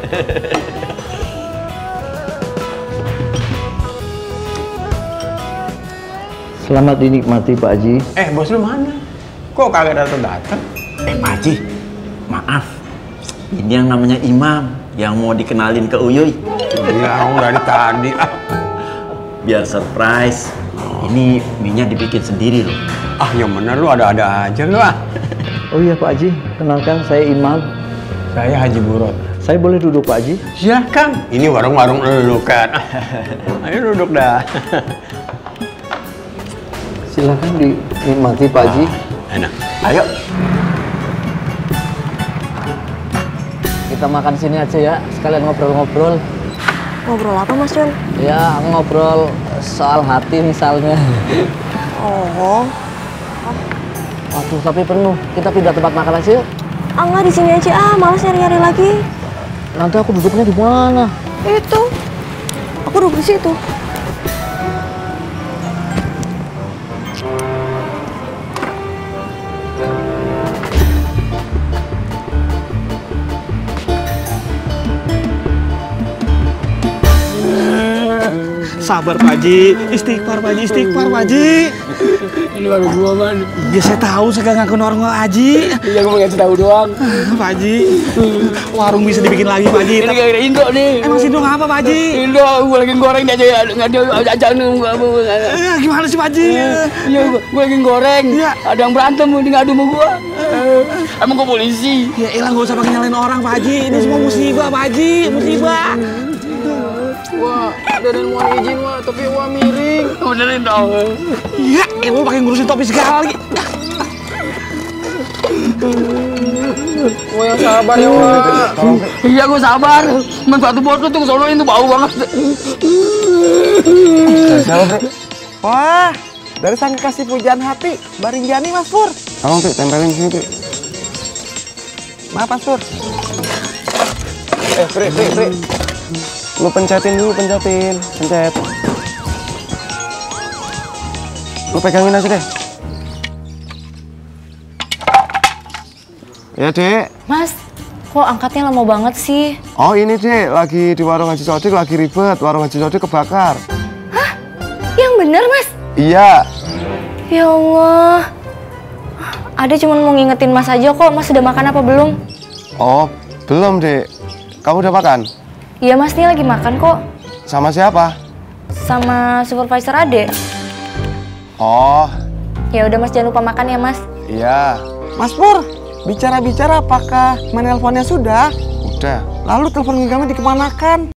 Selamat dinikmati Pak Haji. Bos lu mana? Kok kagak datang-datang? Pak Haji, maaf. Ini yang namanya Imam yang mau dikenalin ke Uyuy. Iya, dari tadi. Biar surprise. Ini mie-nya dibikin sendiri loh. Yang bener lu ada-ada aja lu. Oh iya Pak Haji, kenalkan saya Imam. Saya Haji Burot. Saya boleh duduk Pak Haji? Silakan. Ini warung-warung lu kan. Ayo duduk dah. Silakan dinikmati Pak Haji. Enak. Ayo. Kita makan sini aja ya, sekalian ngobrol-ngobrol. Ngobrol apa Mas John? Ya, ngobrol soal hati misalnya. Oh. Waduh, tapi penuh. Kita pindah tempat makan aja yuk. Enggak, di sini aja. Malas nyari-nyari lagi. Nanti aku duduknya di mana? Itu. Aku duduk di situ. Sabar Pak Haji, istighfar Pak Haji, istighfar Pak Haji. Ini baru gua man. Ya saya tahu saya gak ngaku orang Haji. Iya gua pengen tahu doang. Pak Haji, warung bisa dibikin lagi Pak Haji. Ini gara-gara Indo nih. Emang Indo apa Pak Haji? Indo gua lagi goreng aja nggak ada ajakan gua. Gimana sih Pak Haji? Iya gua lagi goreng. Iya. Ada yang berantem ini ngadu sama gua. Emang gua polisi. Ya elah gak usah pakai nyalain orang Pak Haji. Ini semua musibah Pak Haji, musibah. Wah, benerin mau izin wah, tapi wah miring. Benerin dong. Iya, emang pakai ngurusin topi segala lagi. Wah yang sabar ya wah. Iya gua sabar. Men batu botol tuh kesonoin tuh bau banget. Wah, dari sang kasih pujian hati, Barinjani Mas Pur. Tolong Pi, tempelin sini Pi. Maaf Mas Pur. Pri. Lu pencetin dulu, pencet. Lu pegangin aja deh. Ya Dek. Mas, kok angkatnya lama banget sih? Oh ini Dek, lagi di warung Haji Sodik lagi ribet, warung Haji Sodik kebakar. Hah? Yang bener Mas? Iya. Ya Allah. Ade cuma mau ngingetin Mas aja kok. Mas udah makan apa belum? Oh, belum Dek. Kamu udah makan? Iya Mas, nih lagi makan kok. Sama siapa? Sama supervisor Ade. Oh. Ya udah Mas, jangan lupa makan ya Mas. Iya. Mas Pur, bicara-bicara apakah menelponnya sudah? Udah. Lalu telepon genggamnya dikemanakan?